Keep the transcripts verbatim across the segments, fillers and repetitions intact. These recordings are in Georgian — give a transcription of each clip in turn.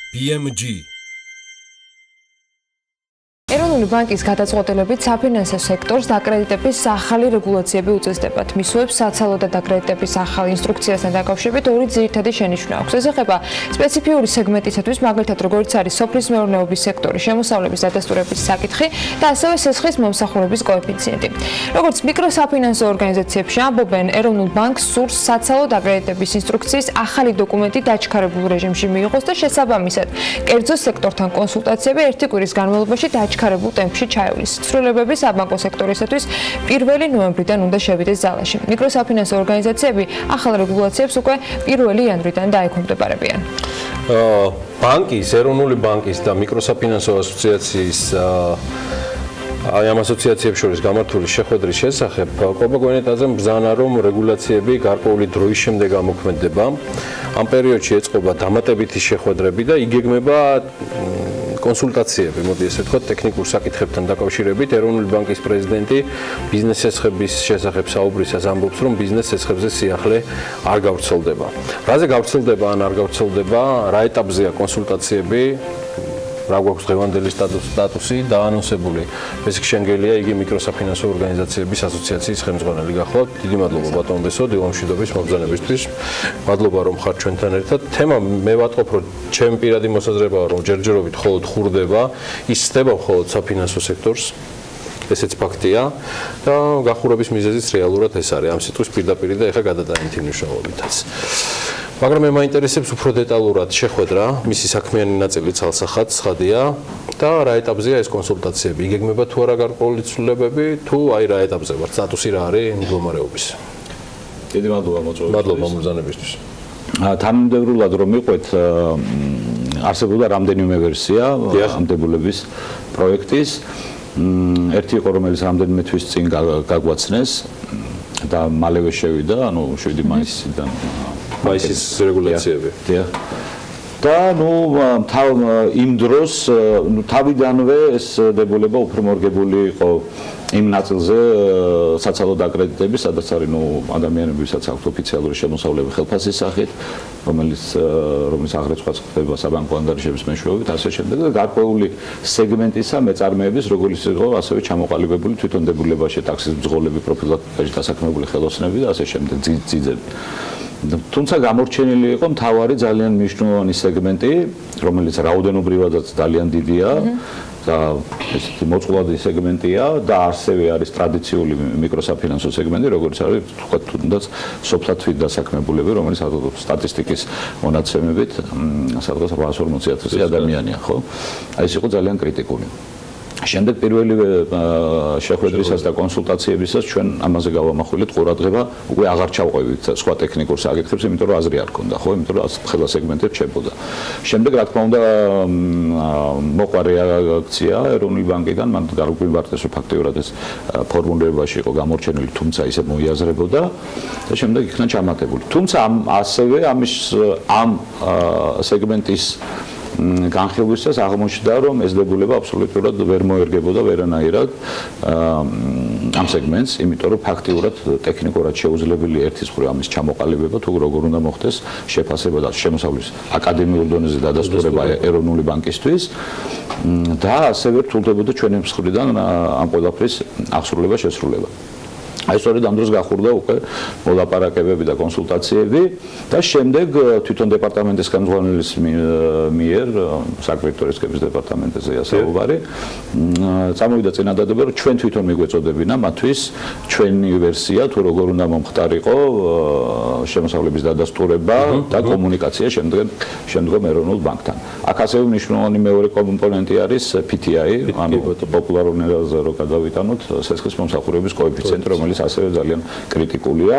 B M G ეროვნული ბანკის გადაწყვეტილებით საფინანსო სექტორს დაკრედიტების ახალი რეგულაციები უწესდებათ. მისვებს საცალო და დაკრედიტების ახალი ინსტრუქციასთან დაკავშირებით ორი ძირითადი შენიშვნა აქვს. ეს ეხება სპეციფიური სეგმენტისათვის, მაგალითად, როგორც არის სოფლის მეურნეობის სექტორი, შემოსავლების დადასტურების საკითხი და ასევე სესხის მომსახურების კოეფიციენტი. როგორც მიკროსაფინანსო ორგანიზაციებში ამბობენ, ეროვნულ ბანკს სურს საცალო დაკრედიტების ინსტრუქციის ახალი დოკუმენტი დაჩქარებულ რეჟიმში მიიღოს და შესაბამისად, კერძო სექტორთან კონსულტაციები ერთი კვირის განმავლობაში დაჩქარებულ ქარებულ ტემპში ჩაივლის. ცვლილებები საბანკო სექტორისათვის პირველი ნოემბრიდან უნდა შევიდეს ძალაში. მიკროსაფინანსო ორგანიზაციები ახალ რეგულაციებს უკვე პირველი იანვრიდან დაექვემდებარებიან. ბანკის, ეროვნული ბანკის და მიკროსაფინანსო ასოციაციის აი ამ ასოციაციებს შორის გამართული შეხვედრის შესახებ ყოფა გვენეტაძე ბრძანა, რომ რეგულაციები გარკვეული დროის შემდეგ ამოქმედდება. ამ პერიოდში ეწყობა დამატებითი შეხვედრები და იგეგმება კონსულტაციები, მოდი ესე ვთქვათ, ტექნიკურ საკითხებთან დაკავშირებით. ეროვნული ბანკის პრეზიდენტი ბიზნეს სესხების შესახებ საუბრისას ამბობს, რომ ბიზნეს სესხებზე სიახლე არ გავრცელდება. რაზე გავრცელდება ან არ გავრცელდება, რა ეტაპზეა კონსულტაციები, რა გვაქვს დღევანდელი სტატუსი დაანონსებული. ბესიკ შენგელია, იგი მიკროსაფინანსო ორგანიზაციების ასოციაციის ხელმძღვანელი გახლავთ. დიდი მადლობა ბატონ ბესო, დილომშვიდობის მოგზაურობისთვის. მადლობა რომ ხართ ჩვენთან ერთად. თემა მე ვატყობ, რომ ჩემი პირადი მოსაზრებაა, რომ ჯერჯერობით მხოლოდ ხურდება, ისწრება მხოლოდ საფინანსო სექტორს. ესეც ფაქტია და გახურების მიზეზიც რეალურად ეს არის. ამ სიტყვის პირდაპირ და ეხა გადატანითი მნიშვნელობითაც. მაგრამ მე მაინტერესებს უფრო დეტალურად შეხვედრა, მისი საქმიანი ნაწილი ცალსახად ცხადია და რა ეტაპზეა ეს კონსულტაციები. იგეგმება თუ არა გარკვეული ცვლილებები, თუ აი რა ეტაპზე ვართ, სტატუსი რა არის მდგომარეობის. დიდი მადლობა მოწვევისთვის. მადლობა მომბრძანებისთვის. თანამდებრულად რომ მიყვეთ, არსებობდა რამდენიმე ვერსია ამ დებულების პროექტის. ერთი იყო, რომელიც რამდენიმე თვის წინ გაგვაცნეს და მალევე შევიდა, ანუ შვიდი მაისიდან მაისის რეგულაციები. და ნუ იმ დროს თავიდანვე ეს დებულება უფრო მორგებული იყო იმ ნაწილზე საცალო დაკრედიტების, სადაც არის ნუ ადამიანებისაც აქვს ოფიციალური შემოსავლები ხელფასის სახით, რომელიც რომელიც აღრეცხვაც ხდება საბანკო ანგარიშების მეშვეობით, ასე შემდეგ და გარკვეული სეგმენტისა მეწარმეების, როგორც იყო, ასევე ჩამოყალიბებული თვითონ დებულებაში ტაქსის მძღოლები, პროფილაქტიკაში დასაქმებული ხელოსნები და ასე შემდეგ ძიძები. თუმცა გამორჩენილი იყო მთავარი ძალიან მნიშვნელოვანი სეგმენტი, რომელიც რაოდენობრივადაც ძალიან დიდია და ესეთი მოწყვლადი სეგმენტია და ასევე არის ტრადიციული მიკროსაფინანსო სეგმენტი, როგორც არის თქვა თუნდაც სოფლათვით დასაქმებულები, რომელიც სტატისტიკის მონაცემებით სადღაც ოთხას ორმოცი ათასი ადამიანია, ხო? აი ეს იყო ძალიან კრიტიკული. შემდეგ პირველი შეხვედრისას და კონსულტაციებისას ჩვენ ამაზე გავამახვილეთ ყურადღება, უკვე აღარ ჩავყვევით სხვა ტექნიკურ საკითხებს, იმიტომ რომ აზრი არ ქონდა, ხო, იმიტომ რომ ხელა სეგმენტებს შეებოდა. შემდეგ რა თქმა უნდა მოყვა რეაქცია ეროვნული ბანკიდან, მან გაგვიმარტეს რომ ფაქტიურად ეს ფორმულირებაში იყო გამორჩენილი, თუმცა ისე მოიაზრებოდა და შემდეგ იქნა ჩამატებული. თუმცა ასევე ამის ამ სეგმენტის განხილვისას აღმოჩნდა, რომ ეს დებულება აბსოლუტურად ვერ მოერგებოდა ვერანაირად ამ სეგმენტს, იმიტომ რომ ფაქტიურად ტექნიკურად შეუძლებელი ერთის მხრივ ამის ჩამოყალიბება, თუ როგორ უნდა მოხდეს შეფასება და შემოსავლის აკადემიურ დონეზე დადასტურება ეროვნული ბანკისთვის და ასევე რთულდებოდა ჩვენი მხრიდან ამ ყველაფრის აღსრულება, შესრულება. აი სწორედ ამ დროს გახურდა უკვე მოლაპარაკებები და კონსულტაციები და შემდეგ თვითონ დეპარტამენტის ხელმძღვანელის მიერ საკრედიტორისკების დეპარტამენტზეა საუბარი წამოვიდა წინადადება რომ ჩვენ თვითონ მიგვეწოდებინა მათთვის ჩვენი ვერსია თუ როგორ უნდა მომხდარიყო შემოსავლების დადასტურება და კომუნიკაცია შემდეგ შემდგომ ეროვნულ ბანკთან. აქ ასევე მნიშვნელოვანი მეორე კომპონენტი არის P T I, ანუ პოპულარულ ენაზე რო გადავიტანოთ სესხის მომსახურების კოეფიციენტი, რომელიც ასევე ძალიან კრიტიკულია.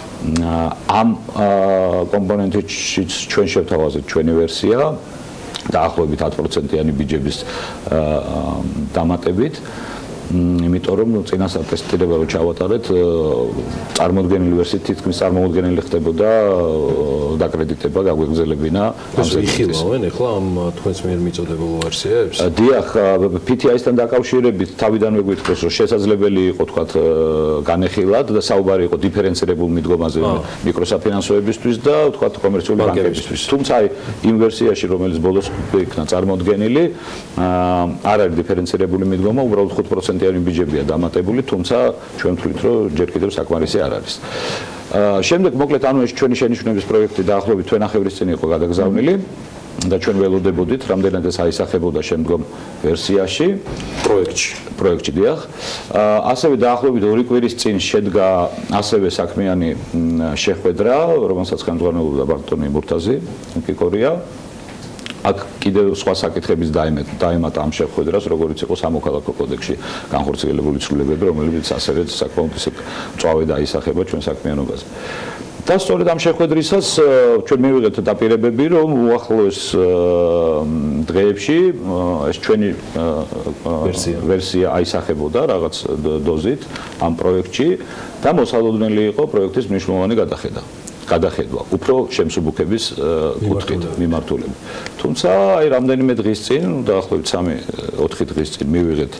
ამ კომპონენტში ჩვენ შევთავაზეთ ჩვენი ვერსია დაახლოებით ათი პროცენტიანი ბიჯების დამატებით იმიტომ რომ წინასწარ ტესტირება რო ჩავატარეთ, წარმოუდგენელი ვერსიით თითქმის წარმოუდგენელი ხდებოდა დაკრედიტება, გაგვეგზელებინა ამ ზეიმხილავენ ახლა ამ თქვენს მიერ მიწოდებულ ვერსიებს? დიახ, პი თი აის-თან დაკავშირებით თავიდანვე გვითხრეს, რომ შესაძლებელი იყო თქვათ განეხილად და საუბარი იყო დიფერენცირებულ მიდგომაზე მიკროსაფინანსოებისთვის და თქვათ კომერციული ბანკებისთვის. თუმცა აი იმ ვერსიაში, რომელიც ბოლოს იქნა წარმოუდგენელი, არ არის დიფერენცირებული მიდგომა, უბრალოდ ხუთ პროცენტიანი ბიუჯეტია დამატებული, თუმცა ჩვენ ვთვლით, რომ ჯერ კიდევ საკმარისი არ არის. შემდეგ მოკლედ ანუ ეს ჩვენი შენიშვნების პროექტი დაახლოებით თვენახევრის წინ იყო გადაგზავნილი და ჩვენ ველოდებოდით, რამდენად ეს აისახებოდა შემდგომ ვერსიაში, პროექტში. პროექტში დიახ. ასევე დაახლოებით ორი კვირის წინ შედგა ასევე საქმიანი შეხვედრა, რომელსაც ხელმძღვანელობდა ბარტონი მურთაზი, კიკორია. აქ კიდევ სხვა საკითხების დაემატა ამ შეხვედრას, როგორც იყო სამოქალაქო კოდექსში განხორციელებული ცვლილებები, რომელიც ასევე საკმაოდ ისე მწვავე დაისახება ჩვენ საქმიანობაზე. და სწორედ ამ შეხვედრისას ჩვენ მივიღეთ დაპირებები, რომ უახლოეს დღეებში ეს ჩვენი ვერსია აისახებოდა რაღაც დოზით ამ პროექტში და მოსალოდნელი იყო პროექტის მნიშვნელოვანი გადახედა. გადახედვა, უფრო შემსუბუქების კუთხით მიმართულებით. თუმცა აი რამდენიმე დღის წინ, დაახლოებით სამი ოთხი დღის წინ მივიღეთ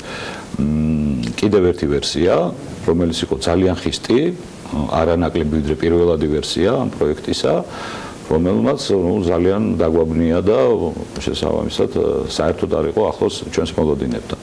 კიდევ ერთი ვერსია, რომელიც იყო ძალიან ხისტი, არანაკლები ვიდრე პირველადი ვერსია ამ პროექტისა, რომელმაც ნუ ძალიან დაგვაბნია და შესაბამისად საერთოდ არ იყო ახლოს ჩვენს მოლოდინებთან.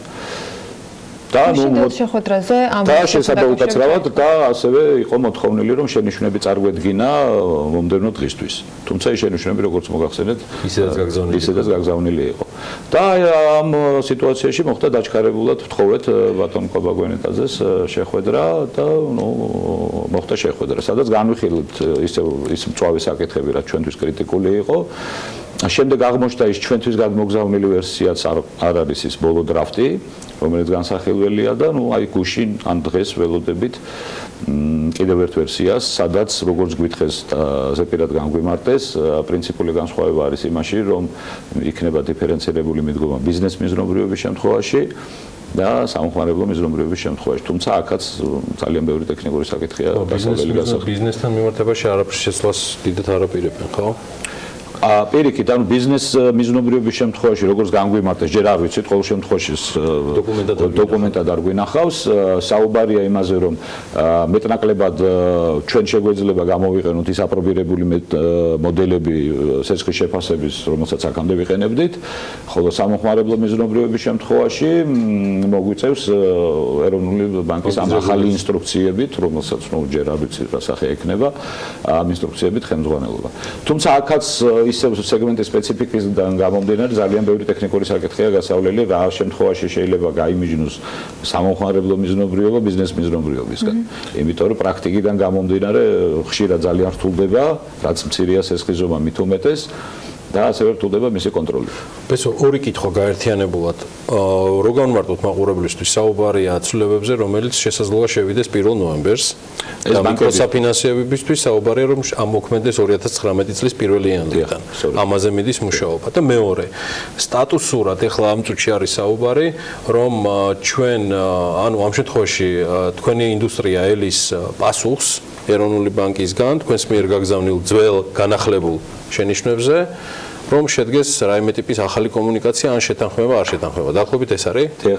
და ნუ შეხვედრაზე ამ და შესაბამისად და ასევე იყო მოთხოვნილი, რომ შენიშვნები წარგვედგინა მომდევნო დღისთვის. თუმცა ეს შენიშვნები, როგორც მოგახსენეთ, ისედაც გაგზავნილი ისედაც გაგზავნილი იყო. და ამ სიტუაციაში მოხდა დაჩქარებულად ვთხოვეთ ბატონ კობაგვენეტაძეს შეხვედრა და ნუ მოხდა შეხვედრა, სადაც განვიხილეთ ისე ის მწვავე საკითხები, რაც ჩვენთვის კრიტიკული იყო. შემდეგ აღმოჩნდა ის ჩვენთვის გადმოგზავნილი ვერსიაც არ არის ის ბოლო დრაფტი, რომელიც განსახილველია და ნუ აი გუშინ ან დღეს ველოდებით კიდევ ერთ ვერსიას, სადაც როგორც გვითხრეს ზეპირად განგვიმარტეს, პრინციპული განსხვავება არის იმაში, რომ იქნება დიფერენცირებული მიდგომა ბიზნეს მიზნობრიობის შემთხვევაში და სამხმარებლო მიზნობრიობის შემთხვევაში. თუმცა აქაც ძალიან ბევრი ტექნიკური საკითხია დასავლელი გასახდით. ბიზნესთან მიმართებაში არაფრის შეცვლას დიდად არ აპირებენ, ხო? პირიქით, ანუ ბიზნეს მიზნობრიობის შემთხვევაში, როგორც განგვიმარტეს, ჯერ არ ვიცით, ყოველ შემთხვევაში დოკუმენტად არ გვინახავს. საუბარია იმაზე, რომ მეტნაკლებად ჩვენ შეგვეძლება გამოვიყენოთ ის აპრობირებული მოდელები სესხის შეფასების, რომელსაც აქამდე ვიყენებდით, ხოლო სამხმარებლო მიზნობრიობის შემთხვევაში მოგვიწევს ეროვნული ბანკის ამ ახალი ინსტრუქციებით, რომელსაც ნუ ჯერ არ ვიცით რა სახე ექნება, ამ ინსტრუქციებით ხელმძღვანელობა. თუმცა აქაც ისევ სეგმენტის სპეციფიკისგან გამომდინარე ძალიან ბევრი ტექნიკური საკითხია გასავლელი, რა შემთხვევაში შეიძლება გაიმიჯნოს სამომხმარებლო მიზნობრიობა ბიზნეს მიზნობრიობისგან. იმიტომ რომ პრაქტიკიდან გამომდინარე ხშირად ძალიან რთულდება, რაც მცირეა სესხის ზომა მით უმეტეს და ასევე რთულდება მისი კონტროლი. ბესო, ორი კითხვა გაერთიანებულად. რო განმარტოთ მაყურებლისთვის, საუბარია ცვლილებებზე, რომელიც შესაძლოა შევიდეს პირველ ნოემბერს. და მიკროსაფინანსებებისთვის საუბარია, რომ ამოქმედდეს ორი ათას ცხრამეტი წლის პირველი იანვრიდან. ამაზე მიდის მუშაობა. და მეორე, სტატუსურად ეხლა ამ წუთში არის საუბარი, რომ ჩვენ, ანუ ამ შემთხვევაში თქვენი ინდუსტრია ელის პასუხს ეროვნული ბანკისგან თქვენს მიერ გაგზავნილ ძველ განახლებულ შენიშვნებზე, რომ შედგეს რაიმე ტიპის ახალი კომუნიკაცია ან შეთანხმება არ შეთანხმება. დაახლოებით ეს არის? დიახ.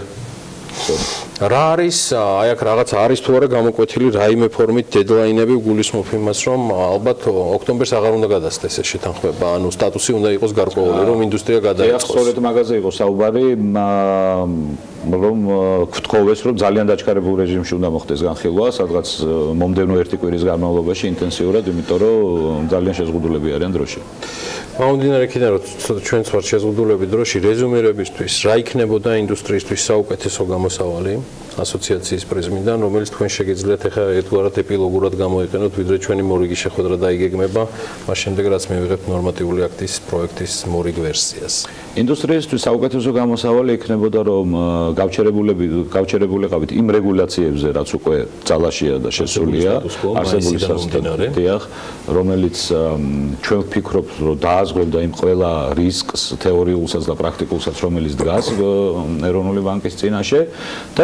რა არის, აი აქ რაღაც არის თუ არა გამოკვეთილი რაიმე ფორმით დედლაინები გულისხმობ იმას, რომ ალბათ ოქტომბერს აღარ უნდა გადასცეს ეს შეთანხმება, ანუ სტატუსი უნდა იყოს გარკვეული, რომ ინდუსტრია გადაიწყოს. სწორედ მაგაზე იყო საუბარი, რომ გვთხოვეს, რომ ძალიან დაჩქარებულ რეჟიმში უნდა მოხდეს განხილვა, სადღაც მომდევნო ერთი კვირის განმავლობაში ინტენსიურად, იმიტომ რომ ძალიან შეზღუდულები არიან დროში. მომდინარე იქიდან რომ ჩვენც ვართ შეზღუდულები დროში რეზუმირებისთვის, რა იქნებოდა ინდუსტრიისთვის საუკეთესო გამოსავალი ასოციაციის პრიზმიდან, რომელიც თქვენ შეგიძლიათ ახლა ერთგვარად ეპილოგურად გამოიყენოთ, ვიდრე ჩვენი მორიგი შეხვედრა დაიგეგმება, მას შემდეგ რაც მივიღებთ ნორმატიული აქტის პროექტის მორიგ ვერსიას. ინდუსტრიისთვის საუკეთესო გამოსავალი იქნებოდა, რომ გავჩერებულები გავჩერებულიყავით იმ რეგულაციებზე, რაც უკვე ძალაშია და შესულია, არსებული სასტატო, დიახ, რომელიც ჩვენ ვფიქრობთ, რომ დააზღვევდა იმ ყველა რისკს, თეორიულსაც და პრაქტიკულსაც, რომელიც დგას ეროვნული ბანკის წინაშე და შემდგომ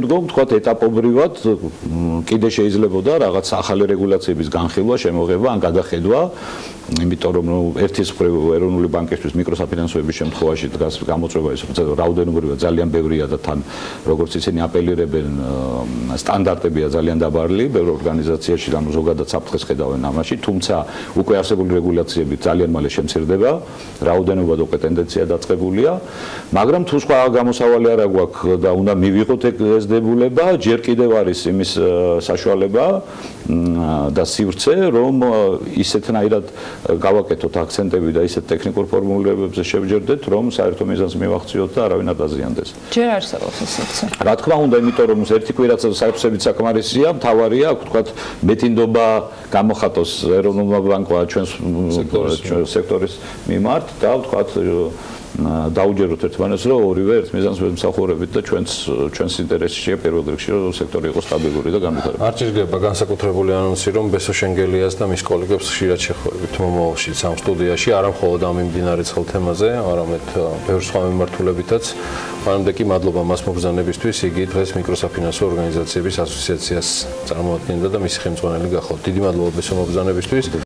შემდგომ თქვა ეტაპობრივად კიდე შეიძლებოდა რაღაც ახალი რეგულაციების განხილვა, შემოღება ან გადახედვა, იმიტომ რომ ერთის მხრივ ეროვნული ბანკისთვის მიკროსაფინანსოების შემთხვევაში დგას გამოწვევა ის რომ რაოდენობრივად ძალიან ბევრია და თან როგორც ისინი აპელირებენ სტანდარტებია ძალიან დაბალი ბევრ ორგანიზაციაში და ზოგადად საფრთხეს ხედავენ ამაში, თუმცა უკვე არსებული რეგულაციები ძალიან მალე შემცირდება, რაოდენობა და ტენდენცია დაწყებულია, მაგრამ თუ სხვა გამოსავალი არ აქვს და უნდა მივიღოთ ეს დებულება, ჯერ კიდევ არის იმის საშუალება და სივრცე, რომ ისეთნაირად გავაკეთოთ აქცენტები და ისეთ ტექნიკურ ფორმულირებებზე შევჯერდეთ, რომ საერთო მიზანს მივახციოთ და არავინ არ დაზიანდეს. ჯერ არსებობს ეს სივრცე. რა თქმა უნდა, იმიტომ რომ ერთი კვირაც საერთოდ საკმარისია, მთავარია, აქ ვთქვათ, მეტინდობა გამოხატოს ეროვნულმა ბანკმა ჩვენს სექტორის მიმართ და ვთქვათ დაუჯეროთ ერთმანეთს, რომ ორივე ერთ მიზანს ვემსახურებით და ჩვენს ჩვენს ინტერესშია პირველ რიგში, რომ სექტორი იყოს სტაბილური და განვითარებული. არ ჭირდება განსაკუთრებული ანონსი, რომ ბესო შენგელიას და მის კოლეგებს ხშირად შეხვდებით მომავალში სამ სტუდიაში, არა მხოლოდ ამ მიმდინარე ცხელ თემაზე, არამედ ბევრ სხვა მიმართულებითაც. მანამდე კი მადლობა მას მობრძანებისთვის, იგი დღეს მიკროსაფინანსო ორგანიზაციების ასოციაციას წარმოადგენდა და მისი ხელმძღვანელი გახლავთ. დიდი მადლობა ბესო მობრძანებისთვის.